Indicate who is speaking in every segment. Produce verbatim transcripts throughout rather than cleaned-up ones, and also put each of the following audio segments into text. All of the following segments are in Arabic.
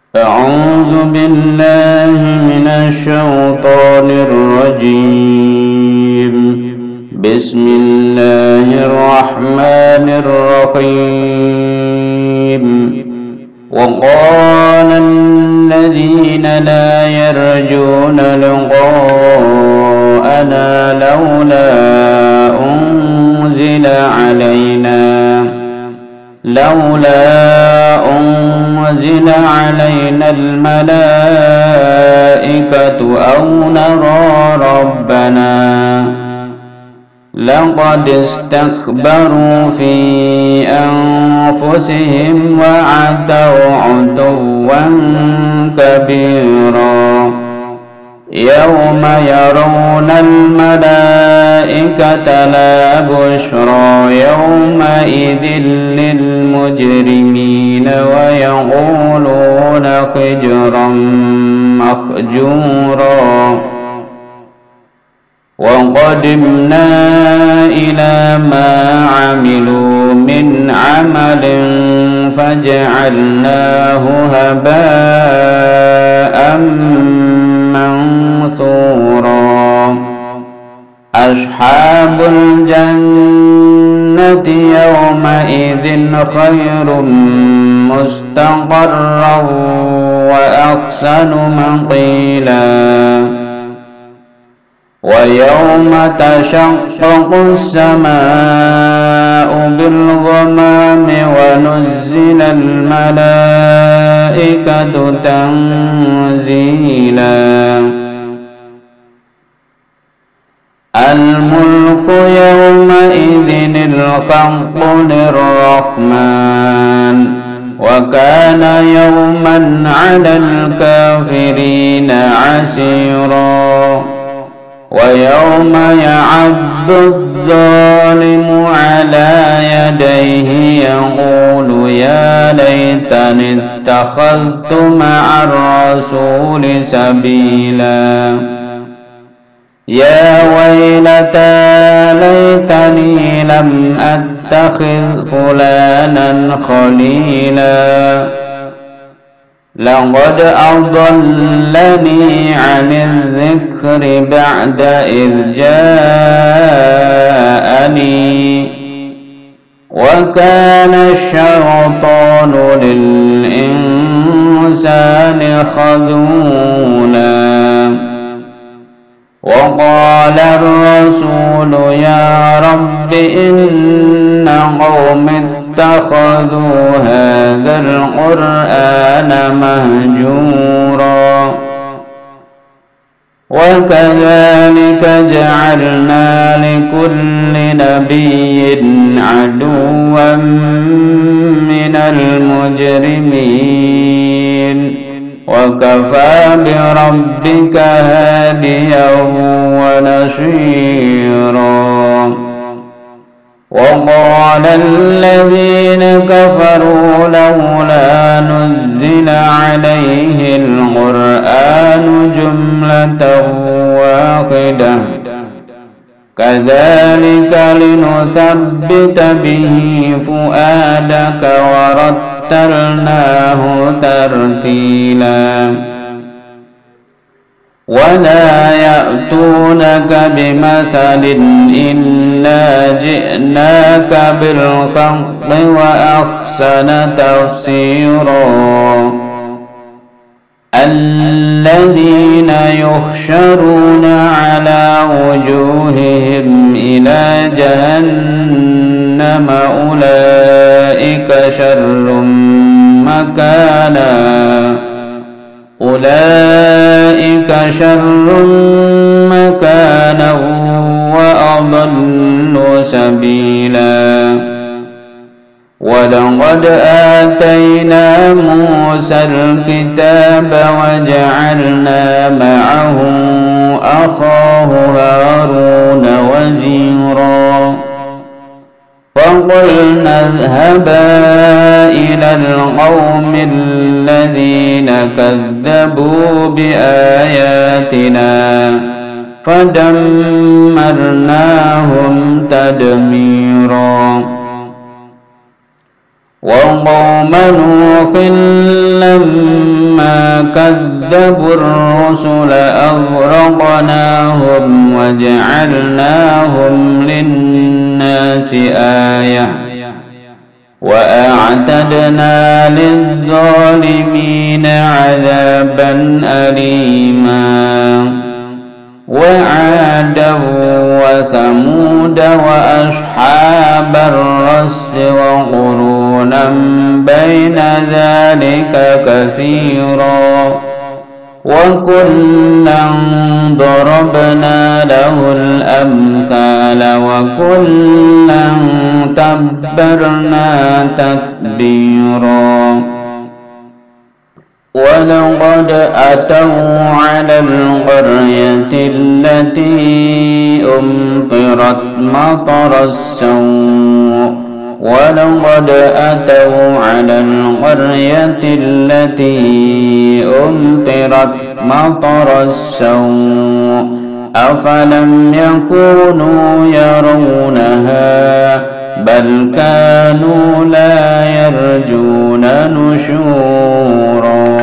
Speaker 1: أعوذ بالله من الشيطان الرجيم. بسم الله الرحمن الرحيم. وقال الذين لا يرجون لقاءنا لولا أنزل علينا لولا أنزل علينا الملائكة أو نرى ربنا لقد استكبروا في أنفسهم وعتوا عتوا كبيرا. يوم يرون الملائكة لا بشرى يومئذ للمجرمين ويقولون حجرا محجورا. وقدمنا إلى ما عملوا من عمل فجعلناه هباء منثورا. أصحاب الجنة يومئذ خير مستقرا وأحسن مقيلا. ويوم تشقق السماء بالغمام ونزل الملائكة تنزيلا. الملك يومئذ الحق للرحمن وكان يوما على الكافرين عسيرا. ويوم يعض الظالم على يديه يقول يا ليتني اتخذت مع الرسول سبيلا. يا ويلتى ليتني لم أتخذ فلانا خليلا لقد أضلني عن الذكر بعد إذ جاءني وكان الشيطان للإنسان خذولا. وقال الرسول يا رب إن قوم اتخذوا هذا القرآن مهجورا. وكذلك جعلنا لكل نبي عدوا من المجرمين وكفى بربك هاديا ونصيرا. وقال الذين كفروا لولا نزل عليه القرآن جملة واحدة كذلك لنثبت به فؤادك ورتلناه ترتيلا. ولا يأتونك بمثل إلا جئناك بالحق وأحسن تفسيرا. الذين يحشرون على وجوههم إلى جهنم أولئك شر مكانا أولئك شر مكانا وأضل سبيلا. ولقد آتينا موسى الكتاب وجعلنا معه أخاه هارون وزيرا. فقلنا اذهبا إلى القوم الذين كذبوا بآياتنا فدمرناهم تدميرا. وقوم نوح لما كذبوا الرسل أغرقناهم وجعلناهم للناس آية وأعتدنا للظالمين عذابا أليما وعادا وثمود وأصحاب الرس وقرونا بين ذلك كثيرا وكلا ضربنا له الأمثال وكلا تبرنا تتبيرا ولقد أتوا على القرية التي أمطرت مطر السوء ولقد أتوا على القرية التي أمطرت مطر السوء أفلم يكونوا يرونها بل كانوا لا يرجون نشورا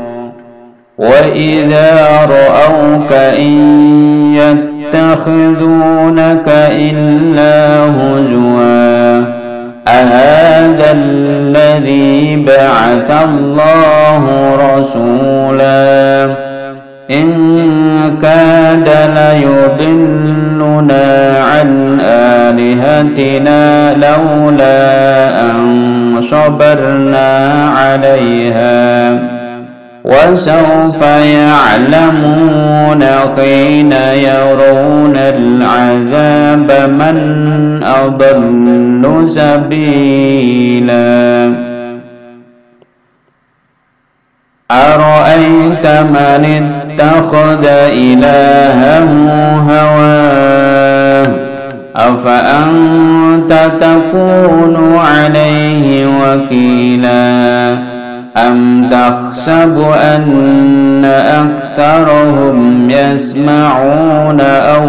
Speaker 1: وإذا رأوك إن يتخذونك إلا هزوا أهذا الذي بعث الله رسولا إن كاد ليضلنا عن آلهتنا لولا أن صبرنا عليها وسوف يعلمون حين يرون العذاب من أضل سبيلا أرأيت من اتخذ إلهه هواه أفأنت تكون عليه وكيلا أم تحسب أن أكثرهم يسمعون أو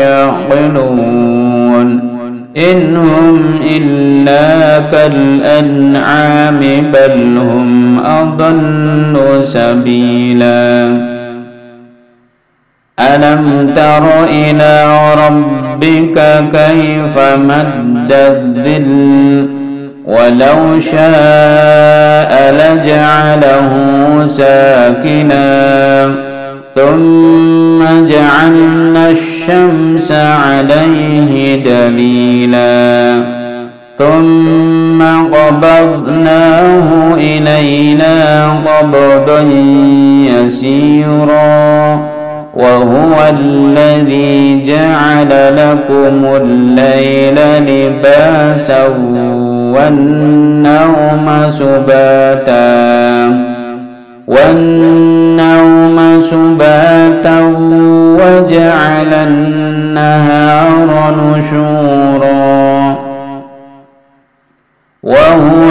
Speaker 1: يعقلون إن هم إلا كالأنعام بل هم أضل سبيلا ألم تر إلى ربك كيف مد الظل ولو شاء لجعله ساكنا ثم جعلنا الشمس عليه دليلا ثم قبضناه إلينا قبضا يسيرا وهو الذي جعل لكم الليل لباسا والنوم سباتا والنوم سباتا وجعل النهار نشورا وهو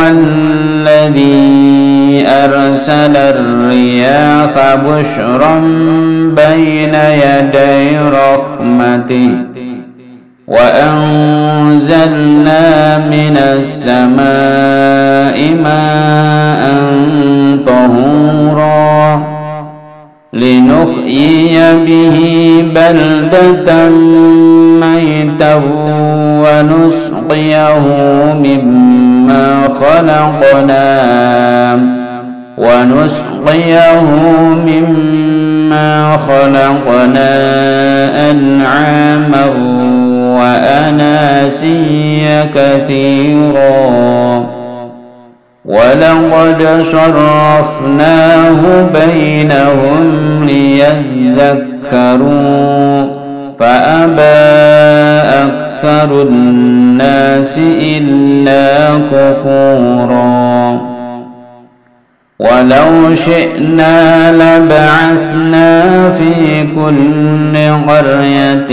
Speaker 1: الذي أرسل الرياح بشرا بين يدي رحمته وأنزلنا من السماء ماء طهورا لنحيي به بلدة ميتا ونسقيه مما خلقنا ونسقيه مما خلقنا أنعاما وأناسيا كثيرا ولقد صرفناه بينهم ليذكروا فأبى أكثر الناس إلا كفورا ولو شئنا لبعثنا في كل قرية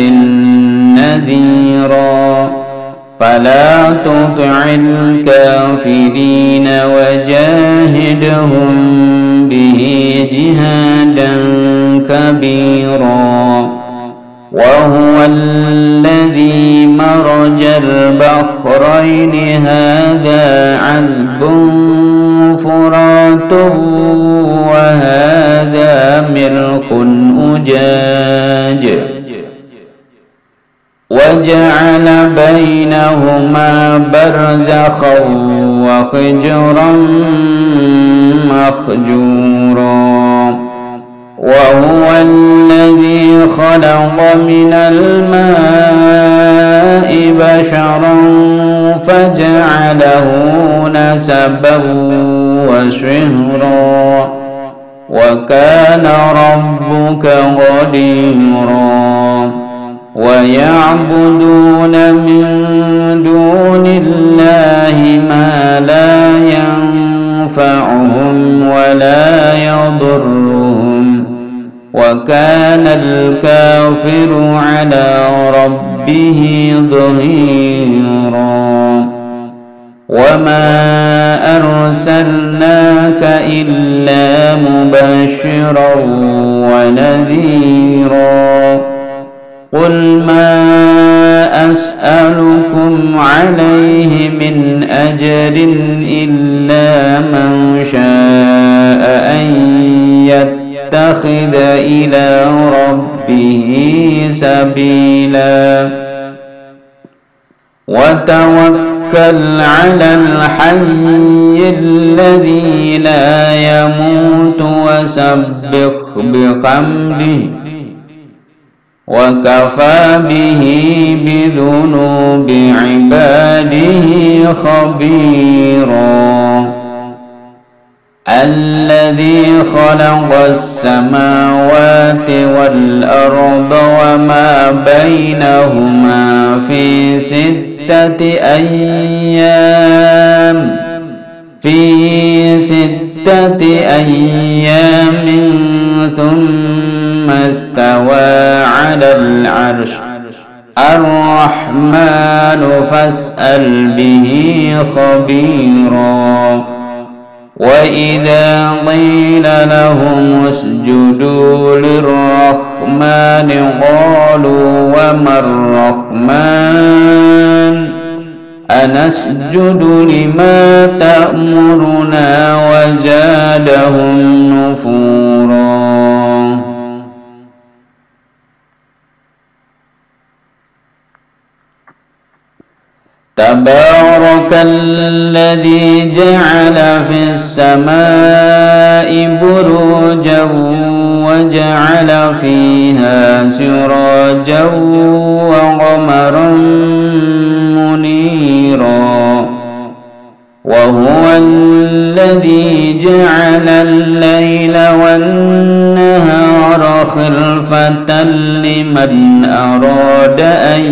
Speaker 1: نذيرا فلا تطع الكافرين وجاهدهم به جهادا كبيرا وهو الذي مرج البحرين هذا عذب فرات وهذا بينهما برزخا وحجرا مهجورا وهو الذي خلق من الماء بشرا فجعله نسبا وصهرا وكان ربك قديرا ويعبدون من دون الله ما لا ينفعهم ولا يضرهم وكان الكافر على ربه ظهيرا وما أرسلناك إلا مبشرا ونذيرا قل ما أسألكم عليه من أجر إلا من شاء أن يتخذ إلى ربه سبيلا وتوكل على الحي الذي لا يموت وسبح بحمده وكفى به بذنوب عباده خبيرا الذي خلق السماوات والأرض وما بينهما في ستة أيام في ستة أيام ثم استوى على العرش الرحمن فاسأل به خبيرا وإذا قيل لهم اسجدوا للرحمن قالوا وما الرحمن أنسجد لما تأمرنا وزادهم نفورا تبارك الذي جعل في السماء بروجا وجعل فيها سراجا وقمرا منيرا وهو الذي جعل الليل والنهار خلفة لمن أراد أن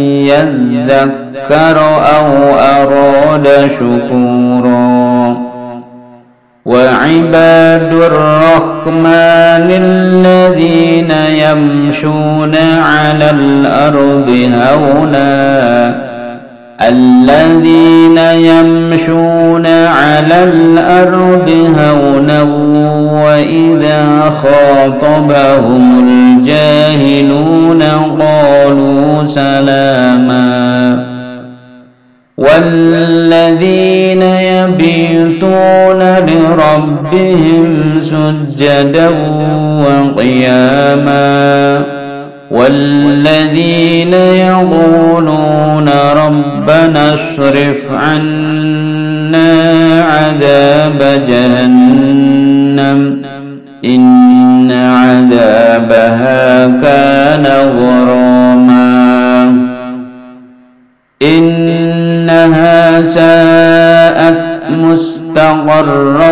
Speaker 1: يذكر أو أراد شكورا وعباد الرحمن الذين يمشون على الأرض هونا الذين يمشون على الأرض هونا وإذا خاطبهم الجاهلون قالوا سلاما والذين يبيتون لربهم سجدا وقياما والذين يقولون ربنا اصرف عنا عذاب جهنم إن عذابها كان غراما إنها ساءت مستقرا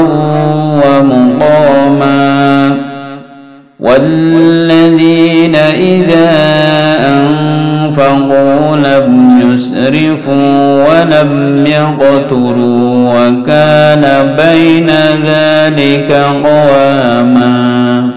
Speaker 1: ومقاما والذين إذا أنفقوا لم يسرفوا ولم يقتروا وكان بين ذلك قواما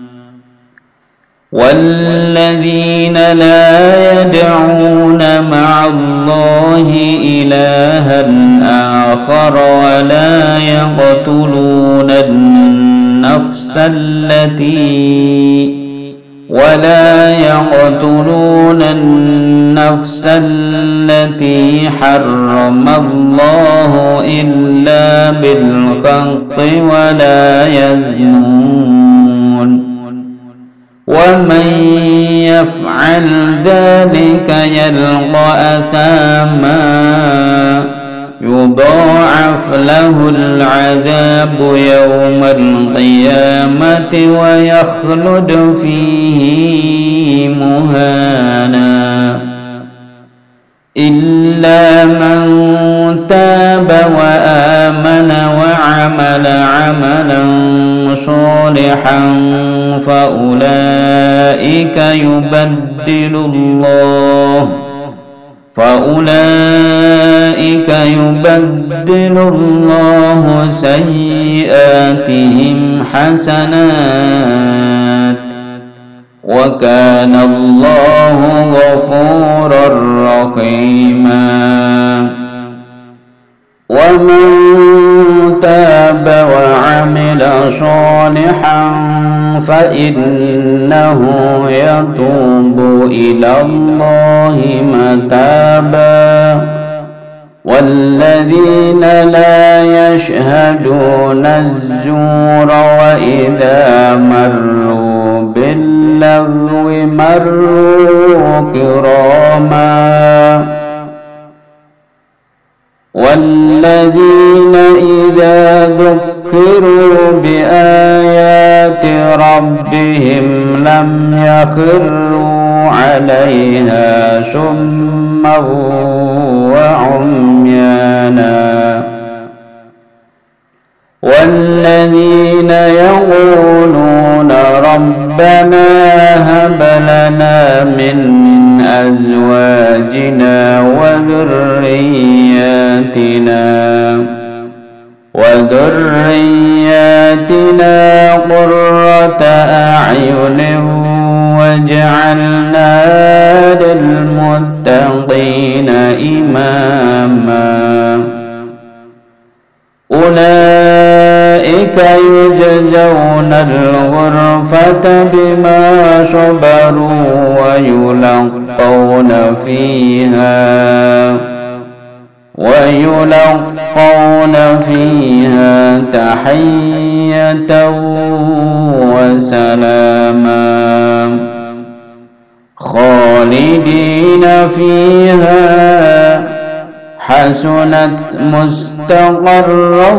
Speaker 1: والذين لا يدعون مع الله إلها آخر ولا يقتلون النفس التي ولا يقتلون النفس التي حرم الله إلا بالحق ولا يزنون ومن يفعل ذلك يلقى أثاما يضاعف له العذاب يوم القيامة ويخلد فيه مهانا إلا من تاب وآمن وعمل عملا صالحا فأولئك يبدل الله فأولئك يبدل الله سيئاتهم حسنات وكان الله غفورا رحيما ومن تاب وعمل صالحا فإنه يتوب إلى الله متابا والذين لا يشهدون الزور وإذا مروا باللغو مروا كراما والذين إذا ذكروا بآيات ربهم لم يخروا عليها سما وعميانا والذين يقولون ربنا هب لنا من أزواجنا وذرياتنا وذرياتنا قرة أعين واجعلنا للمتقين إماما أولئك يجزون الغرفة بما صبروا ويلقون فيها ويلقون فيها تحية وسلاما خالدين فيها حسنت مستقرا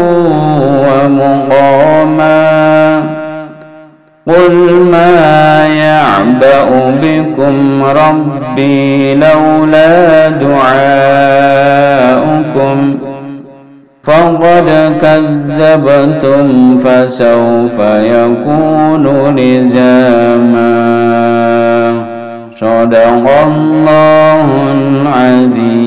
Speaker 1: ومقاما قل ما يعبأ بكم ربي لولا دعاؤكم فقد كذبتم فسوف يكون لزاما صدق الله العظيم.